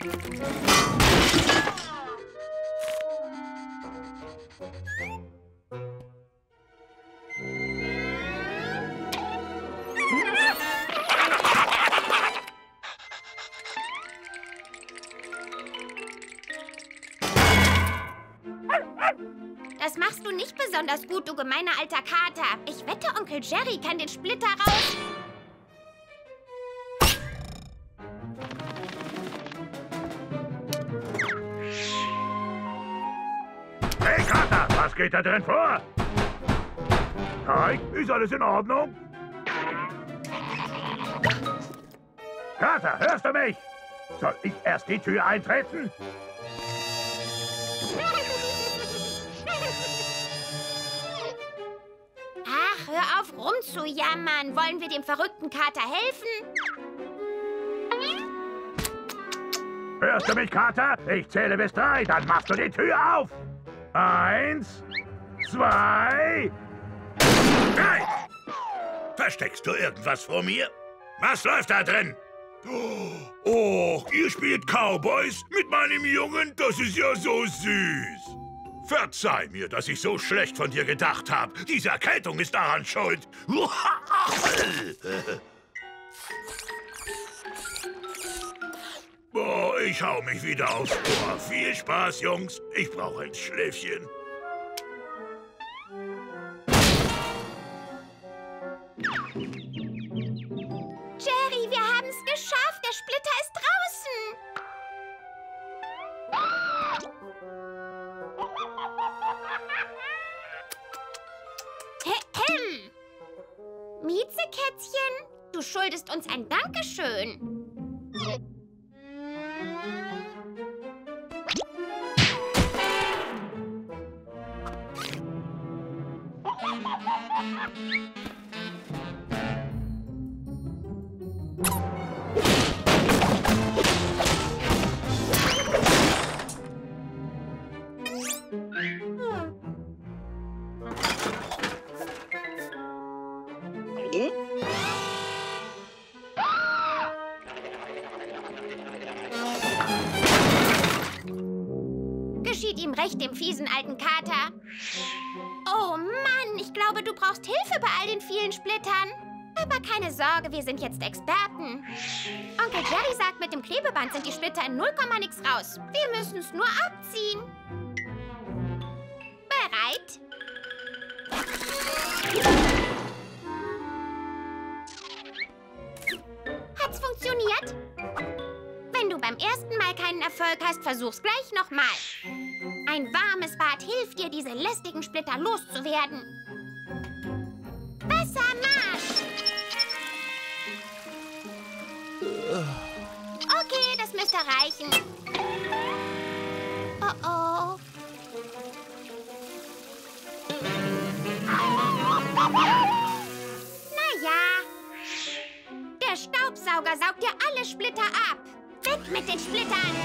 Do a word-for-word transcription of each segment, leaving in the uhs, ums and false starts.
Das machst du nicht besonders gut, du gemeiner alter Kater. Ich wette, Onkel Jerry kann den Splitter raus... Hey, Kater, was geht da drin vor? Hi, ist alles in Ordnung? Kater, hörst du mich? Soll ich erst die Tür eintreten? Ach, hör auf rumzujammern. Wollen wir dem verrückten Kater helfen? Hörst du mich, Kater? Ich zähle bis drei, dann machst du die Tür auf. Eins, zwei, drei. Versteckst du irgendwas vor mir? Was läuft da drin? Oh, ihr spielt Cowboys mit meinem Jungen? Das ist ja so süß. Verzeih mir, dass ich so schlecht von dir gedacht habe. Diese Erkältung ist daran schuld. Boah, ich hau mich wieder aufs Ohr. Viel Spaß, Jungs. Ich brauche ein Schläfchen. Jerry, wir haben es geschafft. Der Splitter ist draußen. Ahem. Miezekätzchen, du schuldest uns ein Dankeschön. Geschieht ihm recht, dem fiesen alten Kater. Oh Mann, ich glaube, du brauchst Hilfe bei all den vielen Splittern. Aber keine Sorge, wir sind jetzt Experten. Onkel Jerry sagt, mit dem Klebeband sind die Splitter in null Komma nix raus. Wir müssen es nur abziehen. Bereit? Hat's funktioniert? Wenn du beim ersten Mal keinen Erfolg hast, versuch's gleich nochmal. Ein warmes Bad hilft dir, diese lästigen Splitter loszuwerden. Wassermarsch! Okay, das müsste reichen. Oh oh. Naja. Der Staubsauger saugt dir alle Splitter ab. Weg mit den Splittern!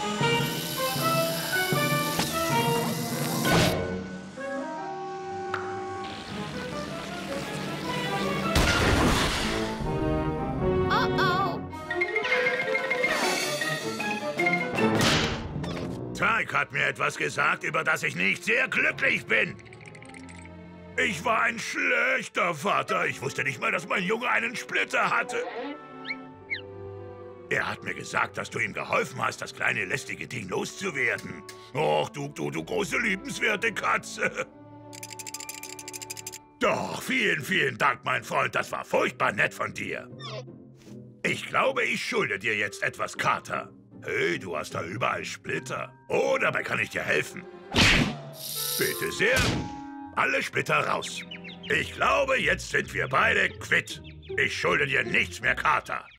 Oh oh! Tyke hat mir etwas gesagt, über das ich nicht sehr glücklich bin. Ich war ein schlechter Vater. Ich wusste nicht mal, dass mein Junge einen Splitter hatte. Er hat mir gesagt, dass du ihm geholfen hast, das kleine lästige Ding loszuwerden. Och, du, du, du große, liebenswerte Katze. Doch, vielen, vielen Dank, mein Freund. Das war furchtbar nett von dir. Ich glaube, ich schulde dir jetzt etwas, Kater. Hey, du hast da überall Splitter. Oh, dabei kann ich dir helfen. Bitte sehr. Alle Splitter raus. Ich glaube, jetzt sind wir beide quitt. Ich schulde dir nichts mehr, Kater.